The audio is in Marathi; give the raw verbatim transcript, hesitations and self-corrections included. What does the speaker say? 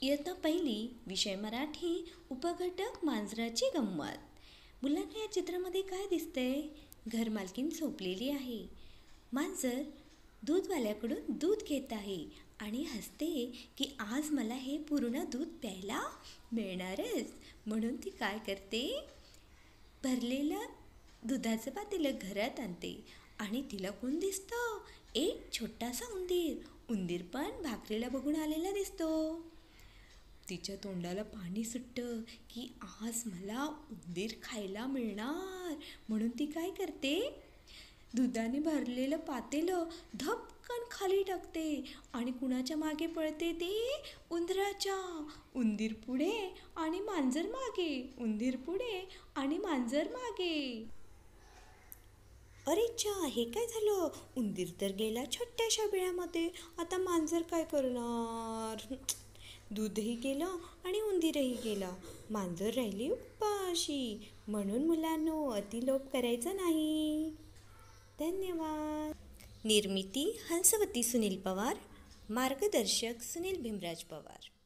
इयत्ता पहिली विषय मराठी उपघटक मांजराची गंमत. मुलांना या चित्रामध्ये काय दिसतंय? घरमालकीण झोपलेली आहे. मांजर दूधवाल्याकडून दूध घेत आहे आणि हसते की आज मला हे पूर्ण दूध प्यायला मिळणारच. म्हणून ती काय करते? भरलेलं दुधाचं पातेलं घरात आणते आणि तिला कोण दिसतं? एक छोटासा उंदीर. उंदीर पण भाकरीला बघून आलेला दिसतो. तिच्या तोंडाला पाणी सुटतं की आज मला उंदीर खायला मिळणार. म्हणून ती काय करते? दुधाने भरलेलं पातेलं धपकन खाली टाकते आणि कुणाच्या मागे पळते? ते उंदराच्या. उंदीर पुढे आणि मांजर मागे, उंदीर पुढे आणि मांजर मागे. अरे च्या, हे काय झालं? उंदीर तर गेला छोट्याशा बिळामध्ये. आता मांजर काय करणार? दूधही गेलं आणि उंदीरही गेला. मांजर राहिली उपाशी. म्हणून मुलांनो, अतिलोभ करायचा नाही. धन्यवाद. निर्मिती हंसवती सुनील पवार, मार्गदर्शक सुनील भीमराज पवार.